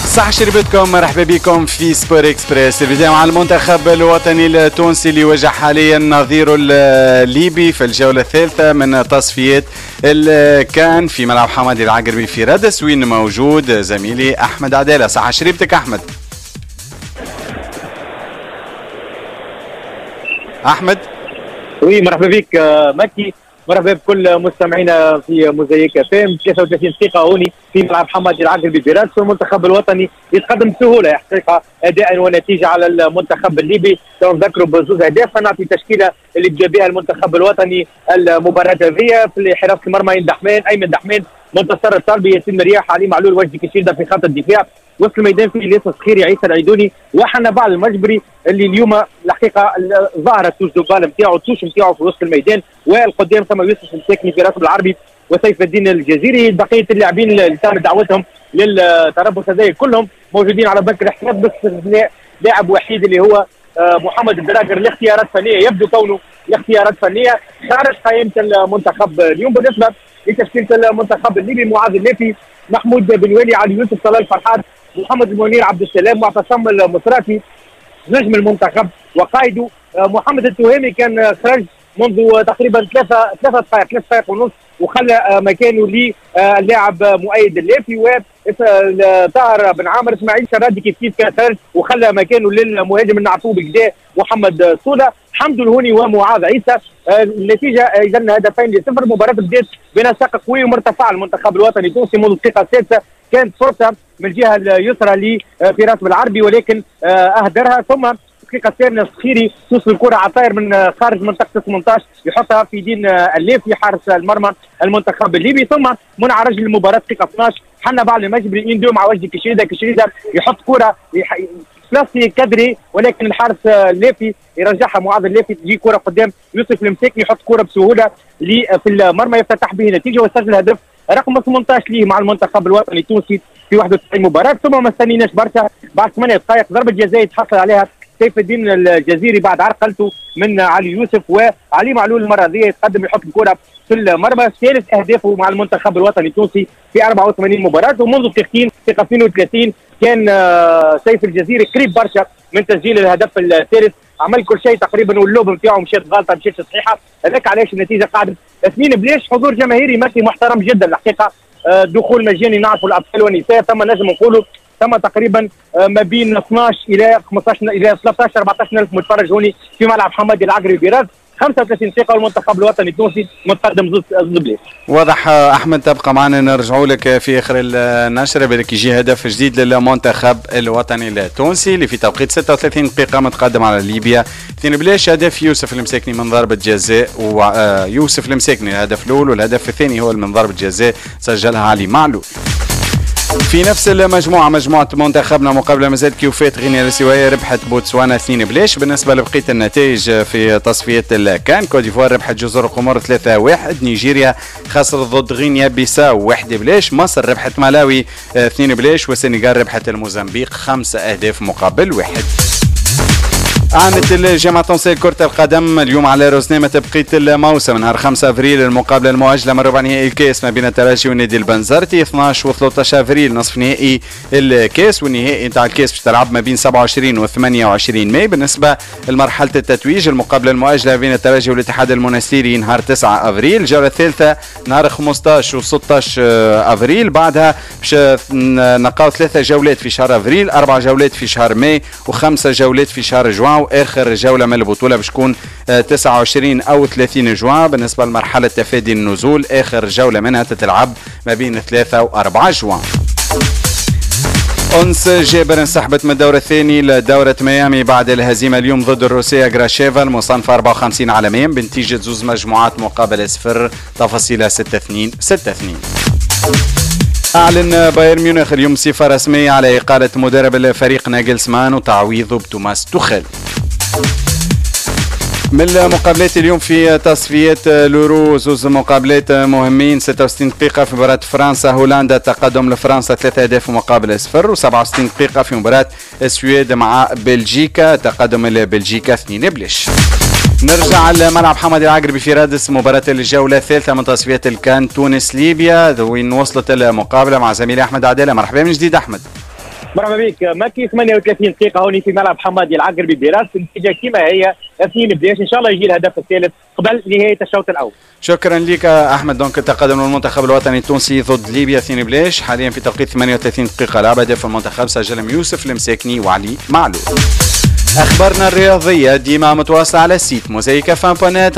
صح شربتكم، مرحبا بكم في سبور اكسبريس. البداية مع المنتخب الوطني التونسي اللي يواجه حاليا نظيره الليبي في الجولة الثالثة من تصفيات الكان في ملعب حمادي العقربي في رادس، وين موجود زميلي أحمد عدالة. صح شربتك أحمد. أحمد وي مرحبا بك مكي، مرحبا بكل مستمعينا في موزايك فام. 33 دقيقة هوني في ملعب حمادي العقربي برادس، والمنتخب الوطني يتقدم بسهولة حقيقة أداء ونتيجة على المنتخب الليبي. نذكروا بزوز أهداف، نعطي تشكيلة اللي بدا بها المنتخب الوطني المباراة هذه. في حراسة المرمى أيمن دحمان، منتصر الطالبي، ياسين مرياح، علي معلول، وجدي كشيدة في خط الدفاع. وسط الميدان في الياس الصخيري، عيسى العيدوني، وحنا بعض المجبري اللي اليوم الحقيقه ظهرت الجبال نتاعو التوش نتاعو في وسط الميدان. والقدام ثم يوسف المساكني في راتب العربي وسيف الدين الجزيري. بقيه اللاعبين اللي تم دعوتهم للتربص هذا كلهم موجودين على بنك الاحتياط، بس لاعب وحيد اللي هو محمد الدراجر. الاختيارات فنيه، يبدو كونه الاختيارات فنيه خارج قائمه المنتخب اليوم. بالنسبه لتشكيله المنتخب الليبي: معاذ الليثي، محمود بن ولي، علي يوسف، طلال فرحات، محمد المنير، عبد السلام، معتصم المصراتي نجم المنتخب وقائده. محمد التهامي كان خرج منذ تقريبا ثلاث دقائق ونص، وخلى مكانه للاعب مؤيد اللافي. وطاهر بن عامر، اسماعيل شرادي كيف كان خرج وخلى مكانه للمهاجم النعطوب بكدا محمد صوله. حمد الهوني ومعاذ عيسى. النتيجه اذا هدفين ل0. مباراه بدات بنسق قوي ومرتفع. المنتخب الوطني التونسي منذ الدقيقه السادسه كانت فرصه من الجهه اليسرى لفراس بالعربي، ولكن اهدرها. ثم الدقيقه الثانيه الصخيري توصل الكره عطاير من خارج منطقه 18 يحطها في يدين الليثي حارس المرمى المنتخب الليبي. ثم منع رجل المباراه الدقيقه 12 حنا بعض المجبري يندو مع وجدي كشريده يحط كره بلاستي كدري، ولكن الحارس الليثي يرجعها. معاذ الليثي تجي كره قدام يوسف المساكني يحط كره بسهوله في المرمى، يفتتح به نتيجه ويسجل هدف رقم 18 ليه مع المنتخب الوطني التونسي في 91 مباراه. ثم ما استنيناش برشا، بعد 8 دقائق ضربه جزاء يتحصل عليها سيف الدين الجزيري بعد عرقلته من علي يوسف، وعلي معلول المره هذه يتقدم يحط الكره في المرمى. ثالث اهدافه مع المنتخب الوطني التونسي في 84 مباراه. ومنذ دقيقتين في 32 كان سيف الجزيري قريب برشا من تسجيل الهدف الثالث، عمل كل شيء تقريبا واللوب نتاعو مشات غلطه مشات صحيحه. هذاك علاش النتيجه قاعده 2 بلاش. حضور جماهيري مكي محترم جدا الحقيقه، دخول مجاني نعرفوا الاطفال والنساء. ثم نجم نقولوا ثم تقريبا ما بين 12 الى 15 الى 13 14 الف متفرج هوني في ملعب حمادي العقربي برادس. 35 دقيقة والمنتخب الوطني التونسي متقدم زوز بلاش. واضح أحمد، تبقى معنا نرجعوا لك في آخر النشرة بالك يجي هدف جديد للمنتخب الوطني التونسي اللي في توقيت 36 دقيقة متقدم على ليبيا 2 بلاش. هدف يوسف المساكني من ضربة جزاء، ويوسف المساكني الهدف الأول، والهدف الثاني هو من ضربة جزاء سجلها علي معلول. في نفس المجموعة مجموعة منتخبنا مقابلة مازالت كيوفات غينيا الاستوائية ربحت بوتسوانا 2 بلاش. بالنسبة لبقية النتائج في تصفية الكان: كوت ديفوار ربحت جزر القمر 3-1، نيجيريا خسرت ضد غينيا بيساو 1 بلاش، مصر ربحت ملاوي 2 بلاش، والسنغال ربحت الموزمبيق 5 أهداف مقابل 1. أعلنت الجامعة التونسية لكرة القدم اليوم على رزنامة بقية الموسم نهار 5 أفريل المقابلة المؤجلة من ربع نهائي الكاس ما بين الترجي والنادي البنزرتي. 12 و13 أفريل نصف نهائي الكاس، والنهائي نتاع الكاس باش تلعب ما بين 27 و28 ماي. بالنسبة لمرحلة التتويج المقابلة المؤجلة بين الترجي والاتحاد المنستيري نهار 9 أفريل، الجولة الثالثة نهار 15 و16 أفريل. بعدها باش نلقاو 3 جولات في شهر أفريل، 4 جولات في شهر ماي، و5 جولات في شهر جوان. واخر جوله من البطوله باش تكون 29 او 30 جوان. بالنسبه لمرحله تفادي النزول اخر جوله منها تتلعب ما بين 3 و4 جوان. أنس جابر انسحبت من الدور الثاني لدورة ميامي بعد الهزيمة اليوم ضد الروسية غراشيفا المصنفة 54 عالميا بنتيجة 2 مجموعات مقابل 0 تفاصيلها 6-2. أعلن بايرن ميونخ اليوم صفة رسمية على إقالة مدرب الفريق ناجلسمان وتعويضه بتوماس توخيل. من المقابلات اليوم في تصفيات اليورو 2 مقابلات مهمين. 66 دقيقة في مباراة فرنسا هولندا تقدم لفرنسا 3 أهداف مقابل 0، و67 دقيقة في مباراة السويد مع بلجيكا تقدم لبلجيكا 2 بلاش. نرجع لملعب حمادي العقربي في رادس، مباراة الجولة الثالثة من تصفيات الكان تونس ليبيا وين وصلت المقابلة مع زميلي أحمد عدالة. مرحبا من جديد أحمد. مرحبا بك مكي. 38 دقيقة هوني في ملعب حمادي العقربي براس، النتيجة كما هي 2-2. إن شاء الله يجي الهدف الثالث قبل نهاية الشوط الأول. شكرا لك احمد. دونك تقدم المنتخب الوطني التونسي ضد ليبيا 2-2 حاليا في توقيت 38 دقيقة لعب. هدف المنتخب سجلهم يوسف المساكني وعلي معلول. اخبارنا الرياضية ديما متواصلة على السيت موزايك فان بونات.